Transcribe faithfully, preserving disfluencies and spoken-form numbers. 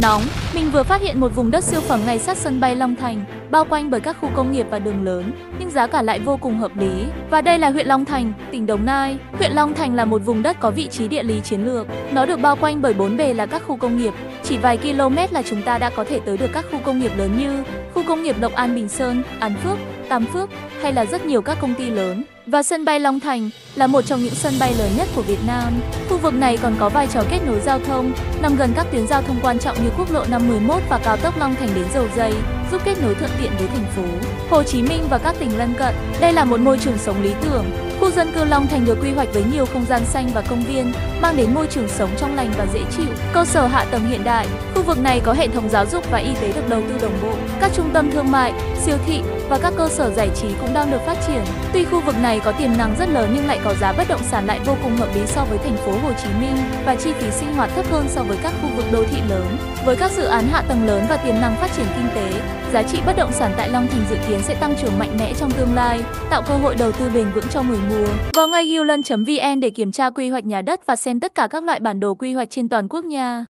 Nóng, mình vừa phát hiện một vùng đất siêu phẩm ngay sát sân bay Long Thành, bao quanh bởi các khu công nghiệp và đường lớn, nhưng giá cả lại vô cùng hợp lý. Và đây là huyện Long Thành, tỉnh Đồng Nai. Huyện Long Thành là một vùng đất có vị trí địa lý chiến lược. Nó được bao quanh bởi bốn bề là các khu công nghiệp. Chỉ vài km là chúng ta đã có thể tới được các khu công nghiệp lớn như khu công nghiệp Lộc An, Bình Sơn, An Phước, Tam Phước hay là rất nhiều các công ty lớn. Và sân bay Long Thành là một trong những sân bay lớn nhất của Việt Nam. Khu vực này còn có vai trò kết nối giao thông, nằm gần các tuyến giao thông quan trọng như quốc lộ năm mươi mốt và cao tốc Long Thành đến Dầu Giây, giúp kết nối thuận tiện với thành phố Hồ Chí Minh và các tỉnh lân cận. Đây là một môi trường sống lý tưởng. Khu dân cư Long Thành được quy hoạch với nhiều không gian xanh và công viên, mang đến môi trường sống trong lành và dễ chịu. Cơ sở hạ tầng hiện đại, khu vực này có hệ thống giáo dục và y tế được đầu tư đồng bộ. Các trung tâm thương mại, siêu thị và các cơ sở giải trí cũng đang được phát triển. Tuy khu vực này có tiềm năng rất lớn nhưng lại có giá bất động sản lại vô cùng hợp lý so với thành phố Hồ Chí Minh và chi phí sinh hoạt thấp hơn so với các khu vực đô thị lớn. Với các dự án hạ tầng lớn và tiềm năng phát triển kinh tế, giá trị bất động sản tại Long Thành dự kiến sẽ tăng trưởng mạnh mẽ trong tương lai, tạo cơ hội đầu tư bền vững cho người mua. Vào ngay Hewlân chấm vn để kiểm tra quy hoạch nhà đất và xem tất cả các loại bản đồ quy hoạch trên toàn quốc nha.